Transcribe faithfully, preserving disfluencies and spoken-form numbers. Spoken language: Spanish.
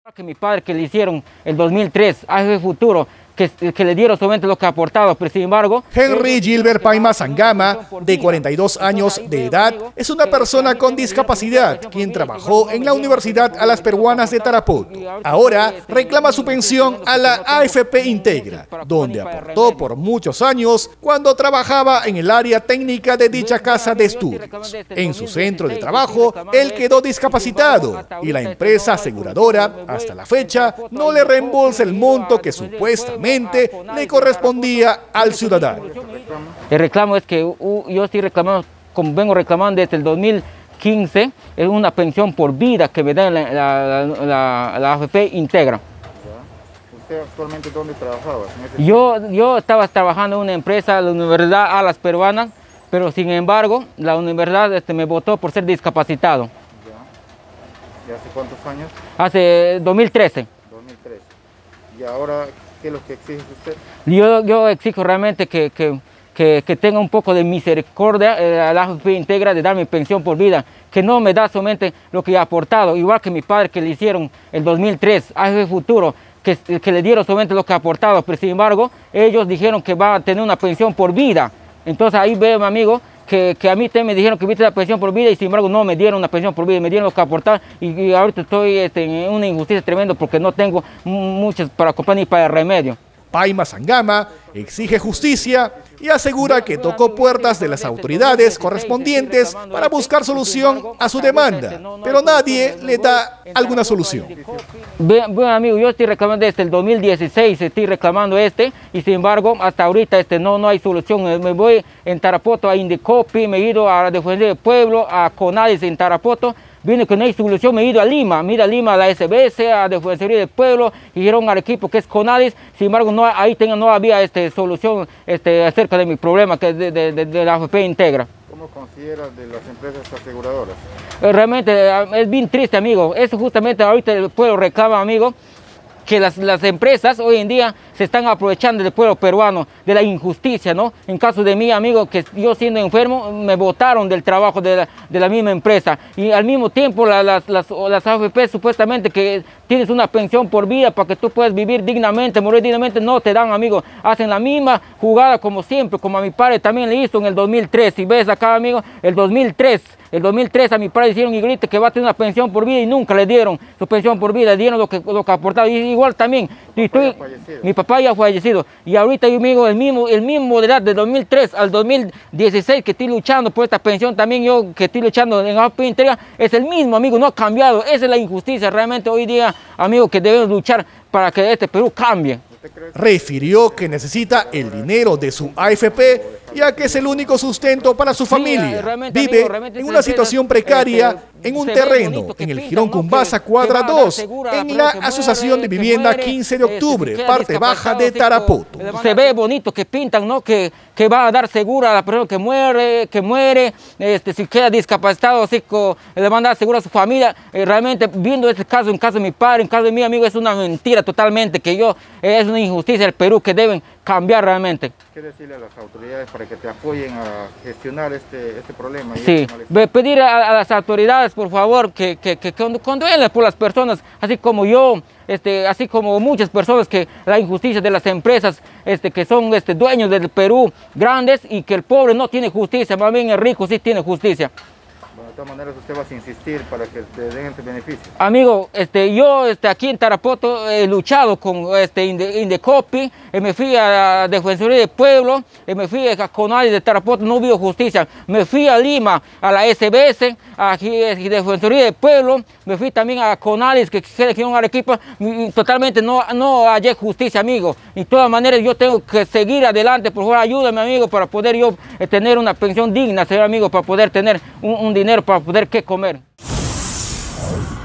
Que mi padre que le hicieron el dos mil tres, A F P Futuro, que, que le dieron solamente lo que ha aportado, pero sin embargo... Henry Gilbert Payma Sangama, de cuarenta y dos años de edad, es una persona con discapacidad, quien trabajó en la Universidad a las Peruanas de Tarapoto. Ahora reclama su pensión a la A F P Integra, donde aportó por muchos años cuando trabajaba en el área técnica de dicha casa de estudios. En su centro de trabajo, él quedó discapacitado y la empresa aseguradora, hasta la fecha, no le reembolsa el monto que supuestamente le correspondía al ciudadano. El reclamo es que uh, yo estoy reclamando, como vengo reclamando desde el dos mil quince, es una pensión por vida que me da la, la, la, la A F P Integra. ¿Usted actualmente dónde trabajaba? Yo, yo estaba trabajando en una empresa, la Universidad a las Peruanas, pero sin embargo, la universidad este, me votó por ser discapacitado. ¿Y hace cuántos años? Hace dos mil trece. dos mil trece. ¿Y ahora qué es lo que exige usted? Yo, yo exijo realmente que, que, que, que tenga un poco de misericordia eh, a la A F P Integra de darme pensión por vida, que no me da solamente lo que he aportado, igual que mi padre que le hicieron el dos mil tres, A F P Futuro, que, que le dieron solamente lo que ha aportado, pero sin embargo ellos dijeron que va a tener una pensión por vida. Entonces ahí veo, mi amigo, que, que a mí me dijeron que viste la pensión por vida y sin embargo no me dieron una pensión por vida, me dieron lo que aportar y, y ahorita estoy este, en una injusticia tremenda porque no tengo muchas para comprar ni para el remedio. Payma Sangama exige justicia y asegura que tocó puertas de las autoridades correspondientes para buscar solución a su demanda, pero nadie le da alguna solución. Bueno, amigo, yo estoy reclamando desde el dos mil dieciséis, estoy reclamando este, y sin embargo, hasta ahorita este, no, no hay solución. Me voy en Tarapoto a Indecopi, me he ido a la Defensoría del Pueblo, a CONADIS en Tarapoto. Vine que no hay solución, me he ido a Lima, me he ido a Lima, a la S B S, a la Defensoría del Pueblo, y dijeron al equipo que es CONADIS, sin embargo no, ahí tengo, no había este, solución este, acerca de mi problema que es de, de, de, de la A F P Integra. ¿Cómo considera de las empresas aseguradoras? Realmente es bien triste, amigo, eso justamente ahorita el pueblo reclama, amigo, que las, las empresas hoy en día se están aprovechando del pueblo peruano, de la injusticia, ¿no? En caso de mí, amigo, que yo siendo enfermo, me botaron del trabajo de la, de la misma empresa. Y al mismo tiempo, la, las, las, las A F P supuestamente que tienes una pensión por vida para que tú puedas vivir dignamente, morir dignamente, no te dan, amigo. Hacen la misma jugada como siempre, como a mi padre también le hizo en el dos mil tres. Si ves acá, amigo, el dos mil tres. El dos mil tres a mi padre hicieron igualito que va a tener una pensión por vida y nunca le dieron su pensión por vida, le dieron lo que, lo que aportaba. Y igual también, estoy, mi papá ya fue fallecido. Y ahorita yo amigo, el mismo, el mismo de edad de dos mil tres al dos mil dieciséis que estoy luchando por esta pensión, también yo que estoy luchando en A F P Integra, es el mismo, amigo, no ha cambiado. Esa es la injusticia realmente hoy día, amigo, que debemos luchar para que este Perú cambie. Refirió que necesita el dinero de su A F P, ya que es el único sustento para su familia. Vive en una situación precaria en un terreno en el Jirón Cumbasa Cuadra dos, en la Asociación de Vivienda quince de octubre, parte baja de Tarapoto. Se ve bonito que pintan, ¿no? Que, que va a dar seguro a la persona que muere, que muere, este, si queda discapacitado, así que le van a dar seguro a su familia. Eh, realmente, viendo este caso, en caso de mi padre, en caso de mi amigo, es una mentira totalmente, que yo, eh, es una injusticia del Perú que deben cambiar realmente. ¿Qué decirle a las autoridades para que te apoyen a gestionar este, este problema? Y sí, este pedir a, a las autoridades, por favor, que, que, que conduelen por las personas, así como yo, este, así como muchas personas, que la injusticia de las empresas este, que son este, dueños del Perú, grandes, y que el pobre no tiene justicia, más bien el rico sí tiene justicia. Bueno, de todas maneras usted va a insistir para que te den este beneficio. Amigo, este, yo este, aquí en Tarapoto he luchado con este, Indecopi, eh, me fui a la Defensoría del Pueblo, eh, me fui a CONADIS de Tarapoto, no hubo justicia. Me fui a Lima, a la S B S, a la Defensoría del Pueblo, me fui también a CONADIS, que queda aquí en Arequipa, y totalmente no, no hallé justicia, amigo. De todas maneras, yo tengo que seguir adelante, por favor, ayúdame, amigo, para poder yo eh, tener una pensión digna, señor amigo, para poder tener un, un dinero para poder qué comer.